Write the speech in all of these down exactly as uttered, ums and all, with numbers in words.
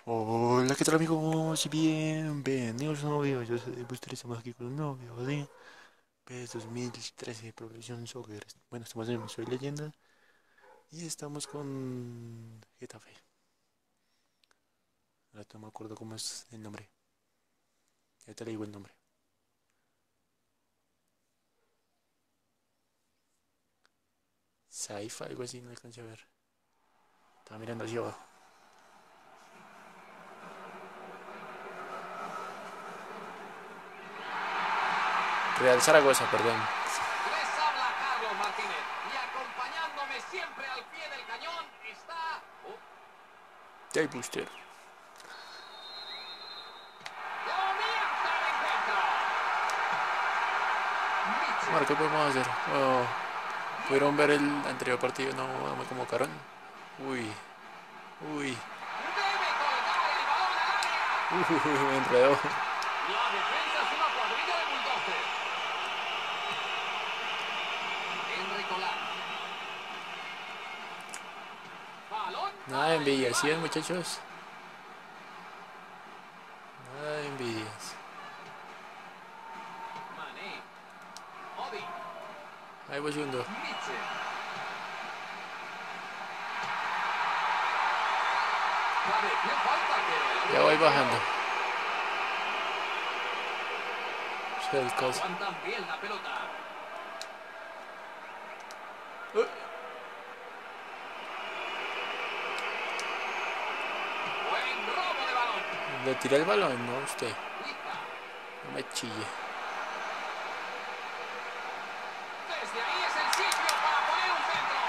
Hola, ¿qué tal amigos? Y bienvenidos a un nuevo video. Yo soy Buster y estamos aquí con un nuevo video de PES dos mil trece Pro Evolution Soccer. Bueno, estamos en Soy Leyenda y estamos con Getafe. Ahora no me acuerdo cómo es el nombre. Ya te le digo el nombre. Saifa, algo así, no alcancé a ver. Estaba mirando hacia abajo. Real Zaragoza, perdón. Les habla Carlos Martínez y acompañándome siempre al pie del cañón está... Oh, Jay Buster. comienza el encuentro. Ahora, ¿qué Mitchell podemos hacer? Oh, ¿pudieron ver el anterior partido? No, no me convocaron. Uy, uy, debe colgar el balón al área. uy, me enredó. La defensa es una cuadrilla de bulldozers. Enrico Lar. Balón Nada de para el envidia, ¿sí ven, rival. muchachos? Nada de envidias. Mané. Odi. Ahí voy segundo. Mitchell. Pareció falta, pero el Ya árbitro voy la cobró. bajando. Cercas. Aguantan bien la pelota. Uh, Buen robo de balón. Le tiré el balón, no usted. Liza. No me chille. Desde ahí es el sitio para poner un centro.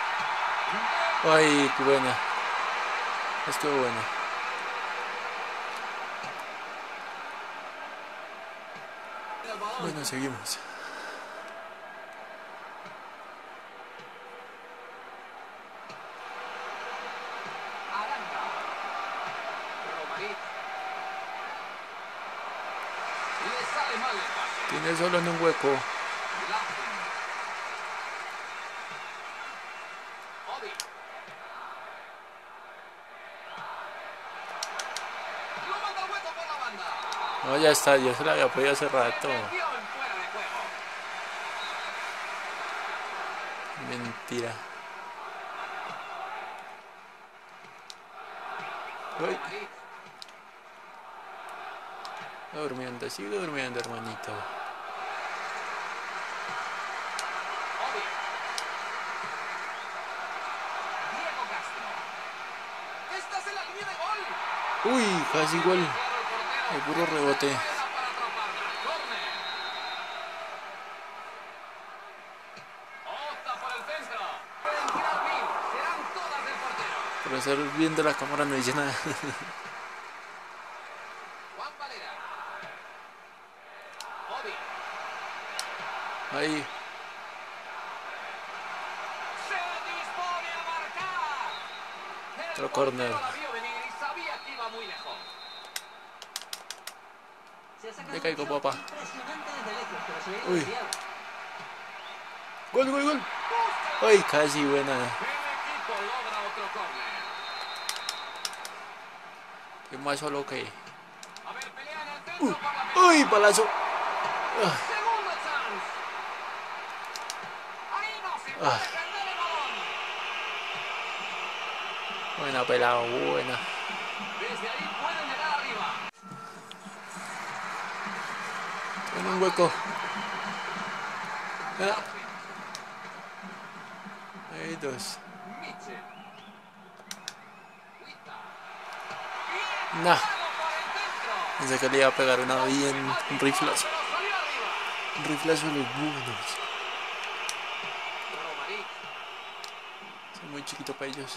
Ay, qué buena. Estuvo buena. El balón. Bueno, seguimos. Aranda. Romariz. Le sale mal el pase. Tiene solo en un hueco. Lassen. Odi. Lo manda al hueco por la banda. No, ya está, yo se la había podido hace rato. Intervención fuera de juego. Mentira. Uy, Romariz. durmiendo, sigue durmiendo, hermanito. Odi. Diego Castro. Estás en la línea de gol. Uy, casi gol. Claro, el portero. El puro rebote. Buena para atraparla. Córner. Opta por el centro. Pueden tirar bien. Serán todas del portero. Por estar viendo la cámara no dice nada. Juan Valera. Odi. Ahí. Se dispone a marcar. El Otro portero córner. la vio venir y sabía que iba muy lejos. Le caigo, papá. Impresionante desde lejos, pero se ve Uy. desviado. Gol, gol, gol. Ay, casi buena. El equipo logra otro córner. Qué más solo que. A ver, pelea en el centro Uy, por la pelota. uy, palazo. Ah, Segundo chance. Ahí no se puede ah, perder el balón. buena pelado, buena. Desde ahí pueden llegar arriba. En un hueco. Ah, hay dos. Mitchell. Huita. Nah, Bien parado por el centro. pensé que le iba a pegar una bien. Un riflazo. Pero salió arriba. Un riflazo de los buenos. Romariz. Soy muy chiquito para ellos.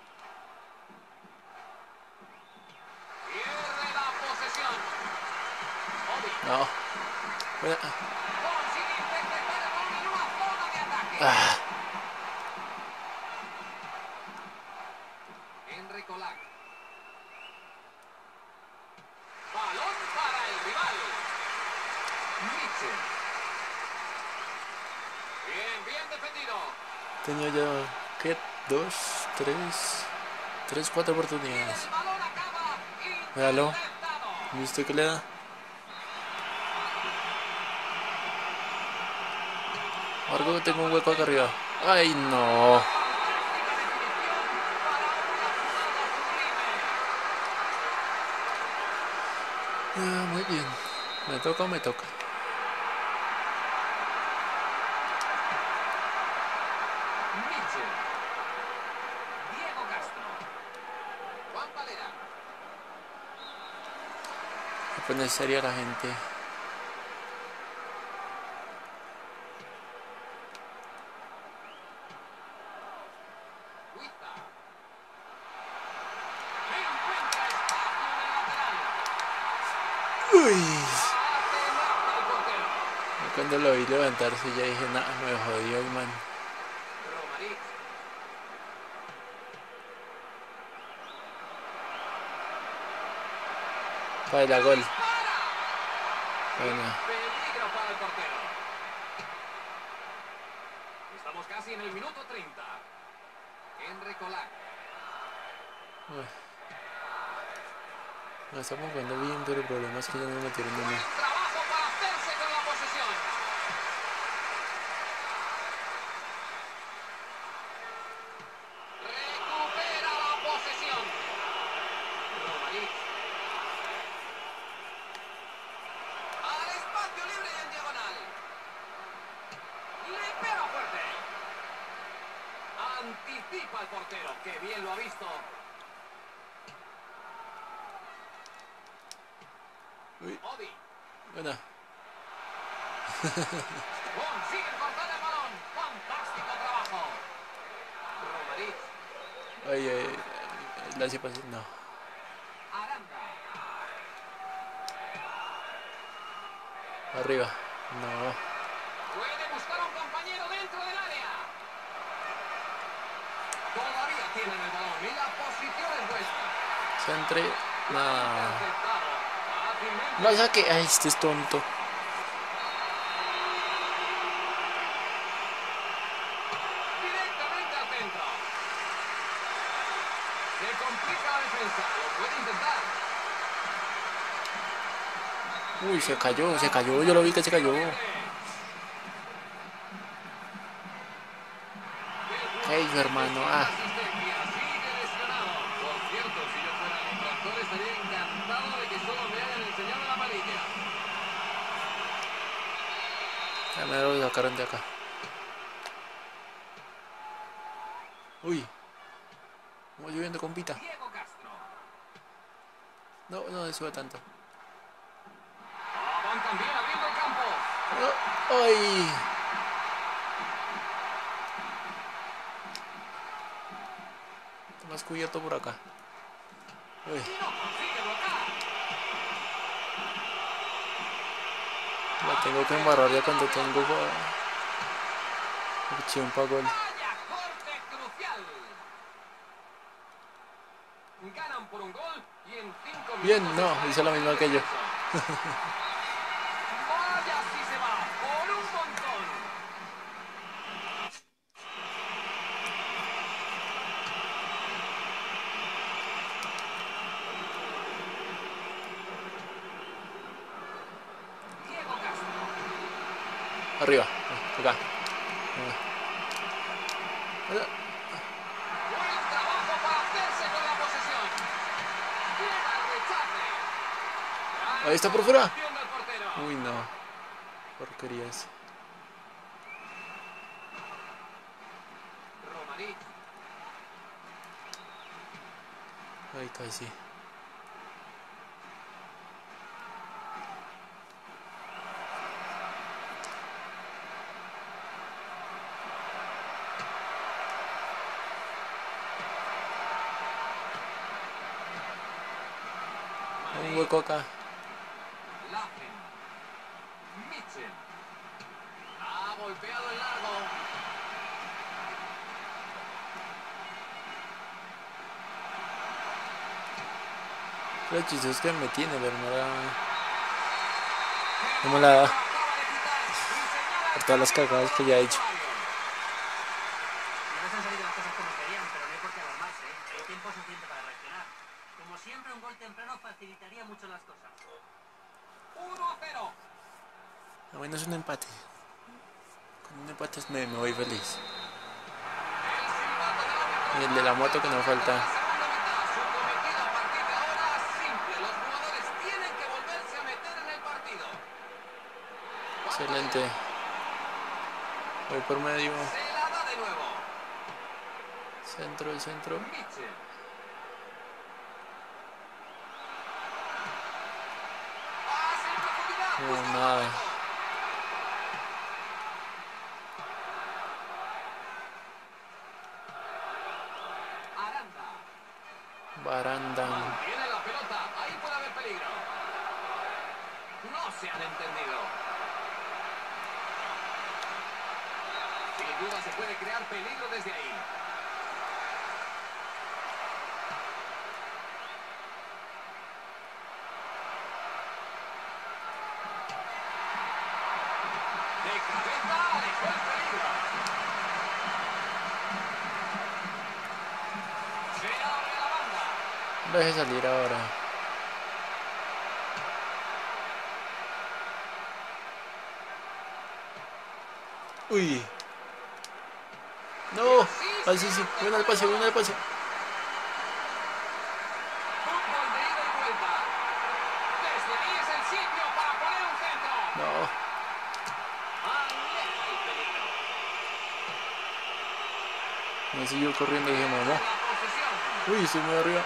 Pierde la posesión. Odi. No. Buena. Consigue interceptar el balón en una zona de ataque. Ah, Enrico Lar. Balón para el rival. Mitchell. Bien, bien defendido. tenía ya. ¿Qué? Dos, tres. Tres, cuatro oportunidades. El balón acaba Véalo. ¿Viste que le da? Marco, tengo un hueco acá arriba. Ay, no. Ah, muy bien. ¿Me toca o me toca? Mitchell. Diego Castro. Juan Valera. Se pone seria la gente. Huita. Encuentra espacio en el lateral. Uy. Atenazca al portero. Cuando lo vi levantarse ya dije, nada, me jodió el man. Romaric. Para la gol. ¡Para! Bueno, Peligro para el portero. Estamos casi en el minuto treinta. Henry Colac. uy. No estamos jugando bien, pero el problema es que ya no metieron de Buen más. trabajo para hacerse con la posesión. Recupera la posesión. Romaric. Al espacio libre y en diagonal. Le pega fuerte. Anticipa al portero, que bien lo ha visto. Uy, Odi. bueno. Consigue cortar el balón. Fantástico trabajo. Romaric. Ay, ay, ay, la hace pasar. No. Aranda. Arriba. No. Puede buscar a un compañero dentro del área. Todavía tienen el balón y la posición es vuestra. Centre. Nada. Interceptado. Fácilmente. No saque. Ay, este es tonto. Directamente al centro. Se complica la defensa. Lo puede intentar. Uy, se cayó, se cayó. Yo lo vi que se cayó. ¿Qué hizo, hermano? Ah. Asistencia. Sigue lesionado. Por cierto, si yo fuera el infractor estaría encantado de que solo me hayan enseñado la amarilla. Ya me lo sacaron de acá. Uy. Vamos lloviendo con pita. Diego Castro. No, no me sube tanto. Avanzan bien abriendo el campo. No. Ay. Está más cubierto por acá. Uy. Y no consigue bloquear. La tengo que embarrar ya cuando tengo opción para gol. Vaya corte crucial. Ganan por un gol y en cinco minutos. Bien, no, está hizo la misma que yo. Vaya si se va por un montón. Diego Castro. Arriba, acá. Buen trabajo para hacerse con la posesión. Llega el rechace. Ahí está por fuera. Acción del portero. Uy, no. Porquería esa. Romaric. Ay, casi. Un hueco acá. Laffen. Mitchell. Ha golpeado el largo. Lo chistoso es que me tiene, pero no la... No me la da. Acaba de quitar y señala Por todas las cagadas que ya he hecho. No les han salido las cosas como querían, pero no hay por qué alarmarse, ¿eh? Hay tiempo suficiente para reaccionar. Como siempre, un gol temprano facilitaría mucho las cosas. uno a cero. A menos un empate. Con un empate me, me voy feliz. El silbato del árbitro Y el de la moto que no marca falta. la segunda mitad. Su cometido a partir de ahora es simple. Los jugadores tienen que volverse a meter en el partido. Excelente. Voy por medio. Se la da de nuevo. Centro, centro. Mitchell. Pase en profundidad. No, Busca el nada. momento. Aranda. Baranda. Mantiene la pelota. Ahí puede haber peligro. No se han entendido. Sin duda se puede crear peligro desde ahí. De cabeza alejó el peligro. Se abre la banda. Deje salir ahora. Uy. No. Así sí. Buena el pase, buena el pase. Fútbol de ida y vuelta. Desde ahí es el sitio para poner un centro. No. Aleja el peligro. Me siguió corriendo y se mamó. La posesión. Uy, estoy muy arriba.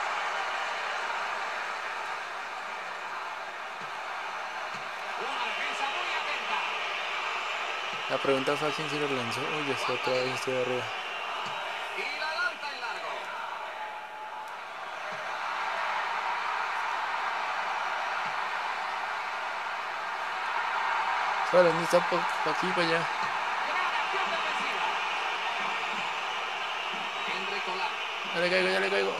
Una defensa muy atenta. La pregunta fue a quién se lo lanzó. Uy, estoy otra vez, estoy arriba. Y la lanza en largo. Solo, ni está por aquí, para allá. Gran acción defensiva. Enrique Olá. Ya le caigo, ya le caigo.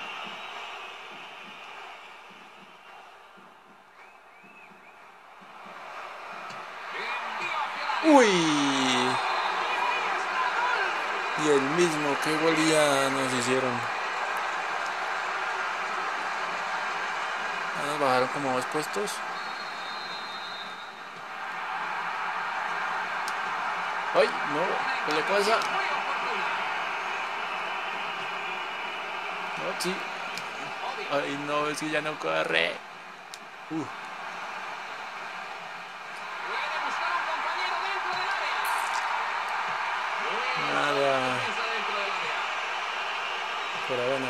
Envío hacia el área. Uy. Y el mismo, qué gol ya nos hicieron. Ya nos bajaron como dos puestos. Ay, no, ¿qué le pasa? Muy oportuna. No, sí. Obi. Ay, no, es que ya no corre. Uh, Puede buscar un compañero dentro del área. Buena Nada. defensa dentro del área. pero bueno,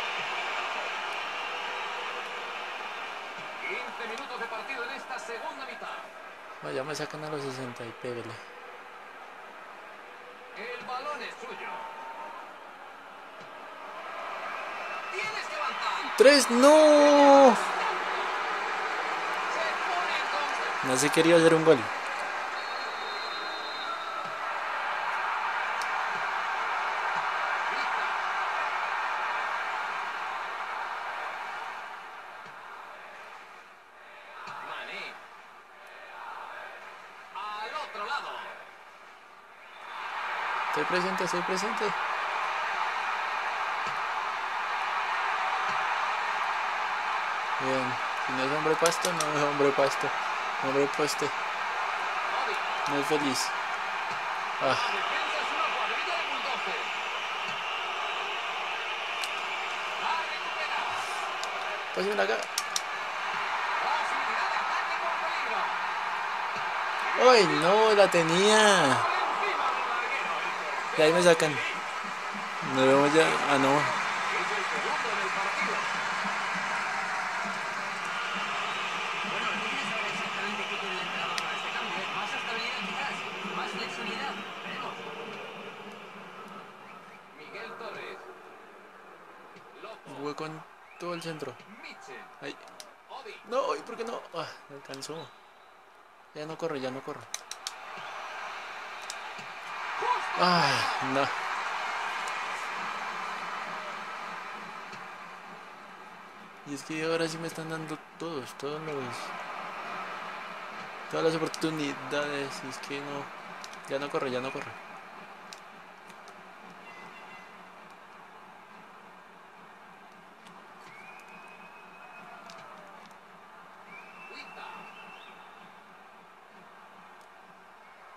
quince minutos de partido en esta segunda mitad. no, ya me sacan a los sesenta y pégale. El balón es suyo. Tienes que avanzar. ¡Tres! ¡No! Se pone con... No se quería hacer un gol. Mané. Al otro lado. Estoy presente, estoy presente. Bien. Si no es hombre pasto, no es hombre pasto. Hombre poste. Obi. No es feliz. La Ah, defensa es una cuadrilla de bulldozer. La recupera. pásenme acá. Posibilidad de ataque con peligro. ¡Ay, no! La tenía. Por encima del larguero. Y ahí me sacan. Nos vemos ya. Ah, no. Es el segundo en el partido. Bueno, no quiero saber exactamente qué quiere el entrenador con este cambio. ¿eh? Más estabilidad quizás, más flexibilidad. Veremos. Miguel Torres. Lopo. Hueco en todo el centro. Mitchell. Ay. Obi. No, ¿y por qué no? Ah, me alcanzó. Ya no corre, ya no corre. Justo. Ah, no. Y es que ahora sí me están dando todos, todos los... Todas las oportunidades. Y es que no... Ya no corre, ya no corre.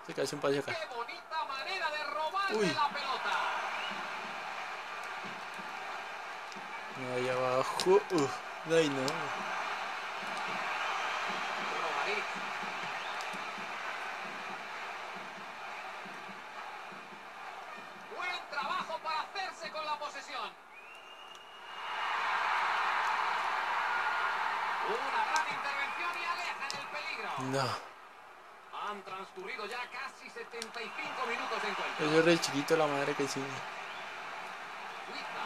Se cae un pase acá. ¡Qué bonita manera de robarle Uy. la pelota! No, ahí abajo. Uf. Ay, no. Romaric. Buen trabajo para hacerse con la posesión. Una gran intervención y alejan el peligro. No. Han transcurrido ya casi setenta y cinco minutos de encuentro. Yo soy re chiquito, la madre que sí. Suiza.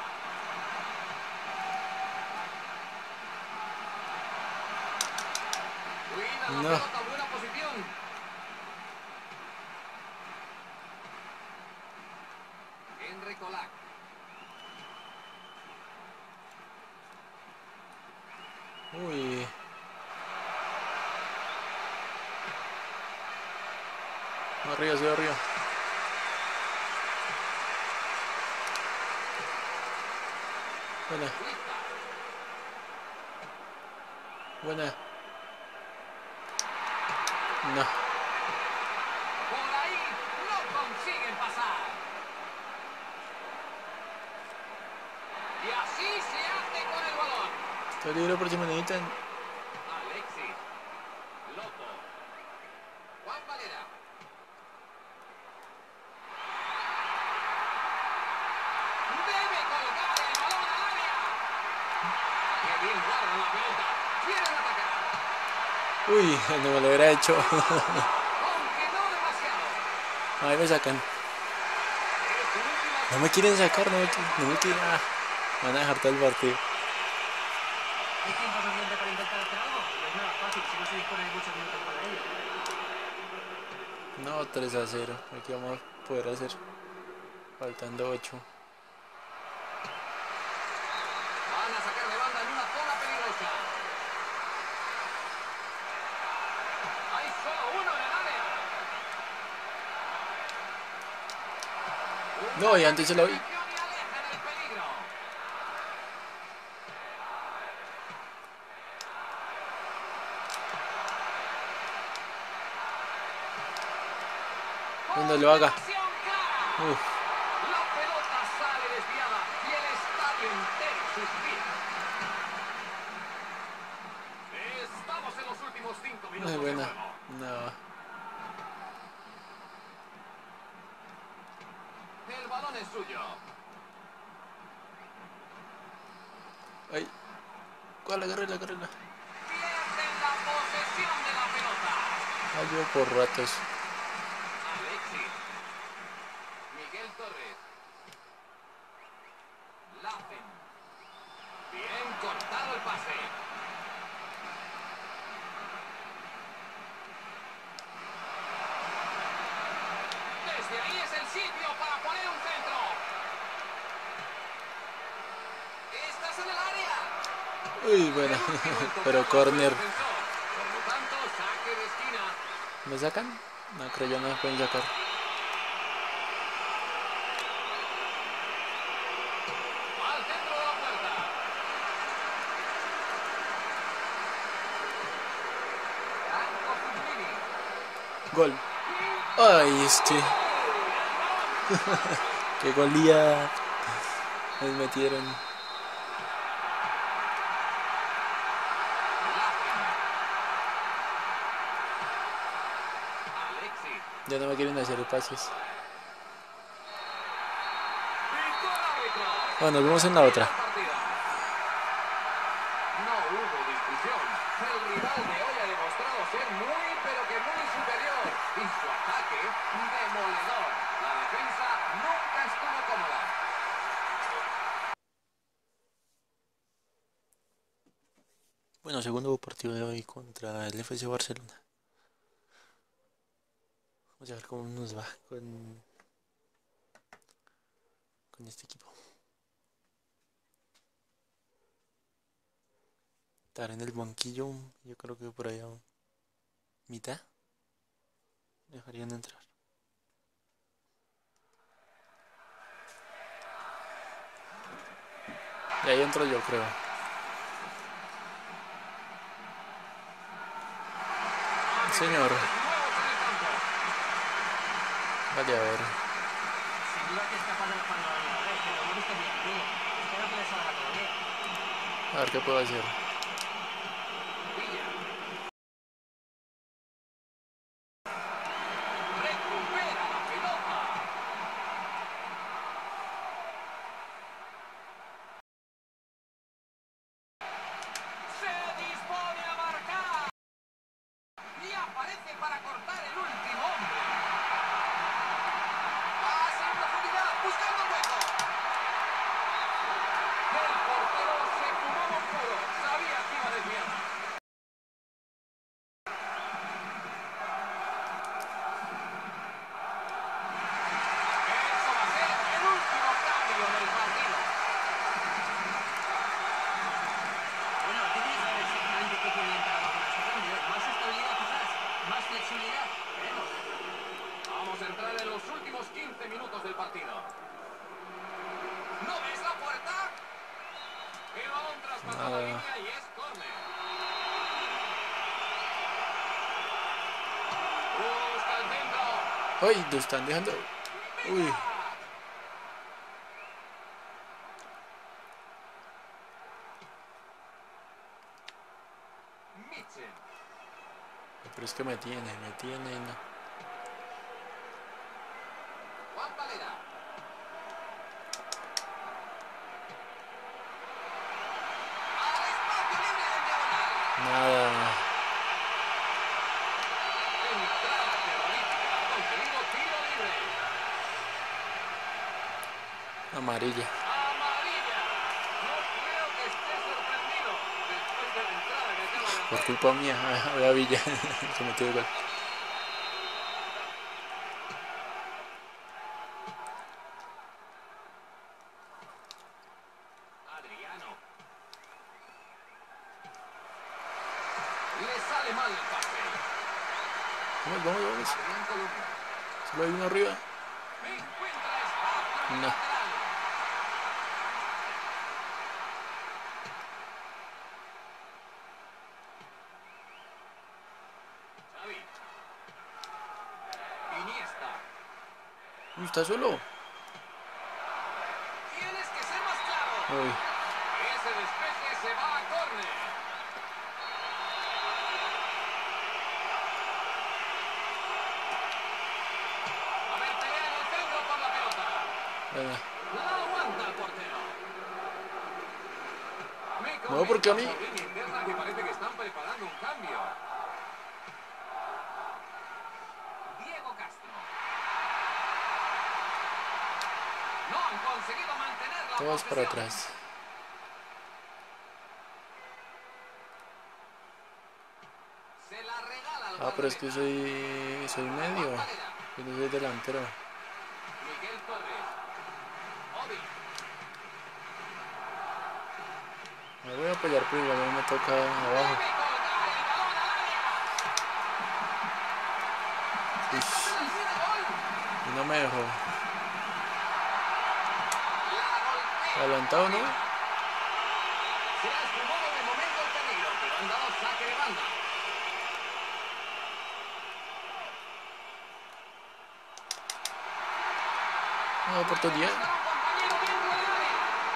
Cuida la No. pelota, buena posición. Henry Colac. Uy. Arriba, sí, arriba. Buena, Suiza. buena. No. Por ahí no consiguen pasar. Y así se hace con el balón. Estoy libre por si me necesitan. Alexis. Lopo. Juan Valera. Debe colgar el balón al área. Qué bien guardan la pelota. Quieren atacar. Uy, no me lo hubiera hecho. Aunque no demasiado. Ahí me sacan. Es su última. No me quieren sacar, no me, qui- no me quieren. Ah, me van a dejar todo el partido. ¿Hay tiempo suficiente para intentar hacer algo? No es nada fácil si no se dispone de muchos minutos para ello. No, tres a cero. Aquí vamos a poder hacer. Faltando ocho. Van a sacar de banda en una zona peligrosa. Hay solo uno en el área. No, y antes se lo vi. Intervención y alejan el peligro. Donde lo haga. Ocasión clara. Uf. La pelota sale desviada y el estadio entero suspira. Estamos en los últimos cinco minutos Muy de buena. juego. No. El balón es suyo. Ay. ¿Cuál? Agárrela, agárrela. Pierden la posesión de la pelota. Ay, yo por ratos. Alexis. Miguel Torres. Laffen. Bien cortado el pase. Desde ahí es el sitio para poner un centro. Estás en el área. Uy, buena. El último en Pero tocarla fue el corner. defensor. Por lo tanto, saque de esquina. ¿Me sacan? No, creo yo no me pueden sacar. Al centro de la puerta. Franco Fulmini. Gol. Ay, este. Qué golía. Les metieron. Alexis. Ya no me quieren hacer pases. Pitó el árbitro. Bueno, nos vemos en la otra. Partida. No hubo discusión. El rival de hoy ha demostrado ser muy, pero que muy superior. Y su ataque, demoledor. La defensa nunca estuvo cómoda. Bueno, segundo partido de hoy contra el F C Barcelona. Vamos a ver cómo nos va con, con este equipo. Estar en el banquillo, yo creo que por allá mitad dejarían entrar. Y ahí entro yo, creo. Señor. Nuevos en el campo. Vale, a ver. Sin duda que está pasando cuando lo vez, pero hemos visto bien, Bruno. Espero que le salga todo bien. A ver qué puedo hacer. Villa. Recupera la pelota. Se dispone a marcar. Y aparece para cortar el último hombre. Pase en profundidad, buscando un hueco. El portero se fumaba un puro. Sabía que iba a desviar. Eso va a ser el último cambio del partido. Bueno, ¿qué quieres saber exactamente qué quiere el entrenador con este cambio? ¿Más estabilidad quizás? ¿Más flexibilidad? Veremos. Vamos a entrar en los últimos quince minutos del partido. ¿No ves la puerta? El balón traspasó la Nada. línea y es córner. Busca el centro. ¡Uy! Lo están dejando. Uy. ¡Villa! Mitchell. Pero es que me tiene, me tiene. No. Juan Valera. Al espacio libre en diagonal. Nada. Entrada terrorífica. Ha conseguido tiro libre. Amarilla. Amarilla. No creo que esté sorprendido después de la entrada que acaba de Por hacer. culpa mía. Voy a Villa. Se metió el gol. Adriano. Le sale mal el pase. Vamos, vamos, vamos. Adrián Columna. Solo hay uno arriba. Encuentra espacio en el No. lateral. Xavi. Iniesta. Uy, está solo. Tienes que ser más claro. Uy. Ese despeje se va a córner. A ver, pelea en el centro por la pelota. Venga. La aguanta el portero. Me No, porque a mí. comenta por línea interna que parece que están preparando un cambio. Diego Castro. No han conseguido mantener la Todos para posesión. atrás. Se la regala al Ah, pero es que guardameta. soy. Soy medio. Juan Valera. Yo no soy delantero. Miguel Torres. Obi. Me voy a apoyar, pero igual no me toca abajo. Debe colgar el balón al área. Uy. Esta se la tiene gol. Y no me dejó. La golpea. Adelantado, ¿no? Se ha esfumado de momento el peligro, pero han dado saque de banda. Una oportunidad. Está un compañero dentro del área.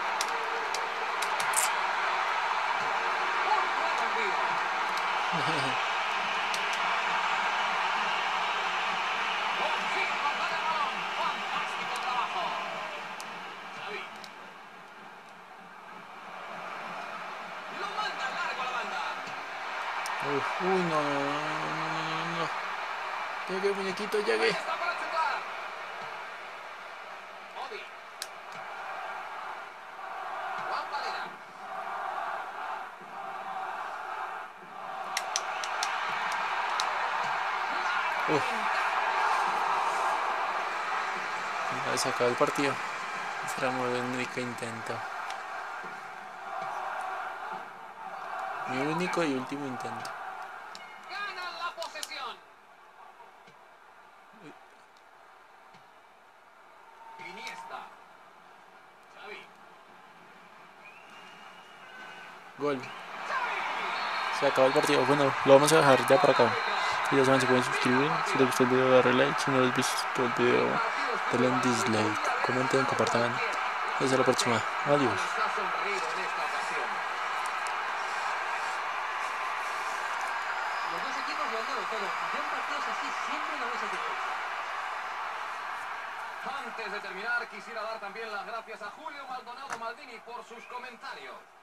Un buen partido. Consigue cortar el balón. Fantástico trabajo. Xavi. Lo manda largo a la banda. Uf, uy, no, no, no, no, no, no, no. Llegué, muñequito, Ahí llegué. está para chutar. Obi. Juan Valera. Uf. Ya se acabó el partido. Será el único intento. Mi único y último intento. Ganan la posesión. Iniesta. Xavi. Gol. Xavi. Se acabó el partido. Bueno, lo vamos a dejar ya por acá. Si ya saben, se pueden suscribir. Si les gustó el video, darle like. Si no les gustó el video, denle en dislike. Comenten, compartan. Hasta la próxima. Adiós. Los dos equipos lo han dado todo. Yo en partidos así siempre me voy satisfecho. Antes de terminar, quisiera dar también las gracias a Julio Maldonado Maldini por sus comentarios.